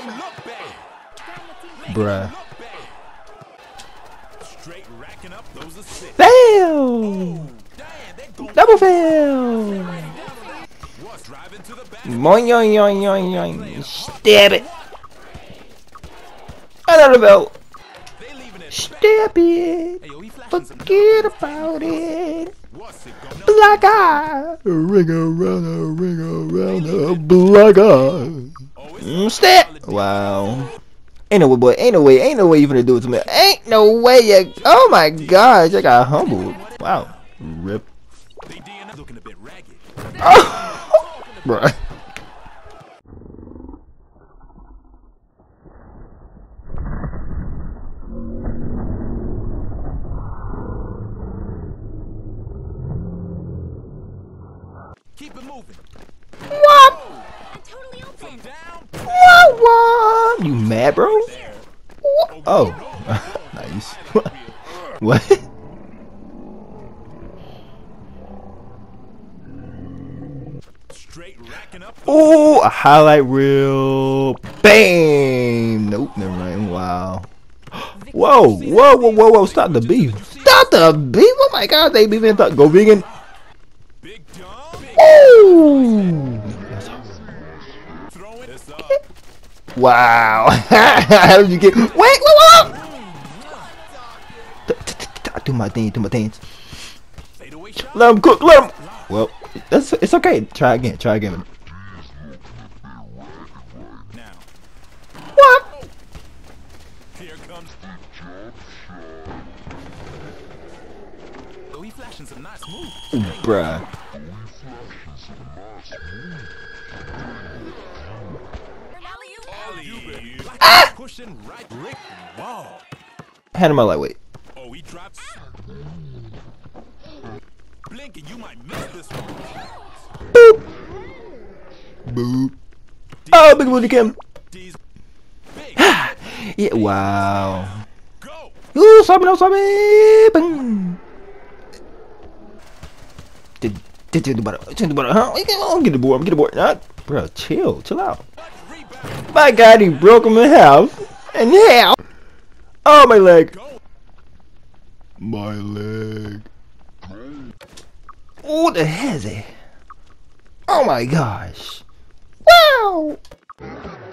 Bruh. Fail! Double fail! Moing, yoing, yoing, yoing, yoing. Stab it! Another belt! Stab it! Forget about it! Black eye! Ring around a black eye! Stab! Wow. Ain't no way, boy. Ain't no way you finna do it to me. Ain't no way you. Oh my gosh, I got humbled. Wow. Rip. Oh, bruh. Keep it moving. What? I'm totally open. What? You mad, bro? Oh, nice. What? Oh, a highlight reel. Bam! Nope, never mind. Wow. Whoa, whoa, whoa, whoa, whoa! Stop the beef! Stop the beef! Oh my God, they beefing. Go vegan. Ooh! Wow! How did you get? Wait! Do my thing. Do my things. Let him cook. Let him. Well, it's okay. Try again. Try again. What? Here comes. Oh, he flashing some nice moves. Bruh. Ah! Pushing right, Rick. Wow. Hand him my lightweight. Oh, he drops. Blink and you might miss this one. Boop. Boop. Oh, big booty Kim. Yeah. Wow. Go. Ooh, sabi no sabi. Bang. Did the butter? Huh? I'm get the board. I'm get the board. Not, bro. Chill out. My God, he broke him in half. Oh, my leg. My leg. Oh, the hezzy. Oh my gosh. Wow.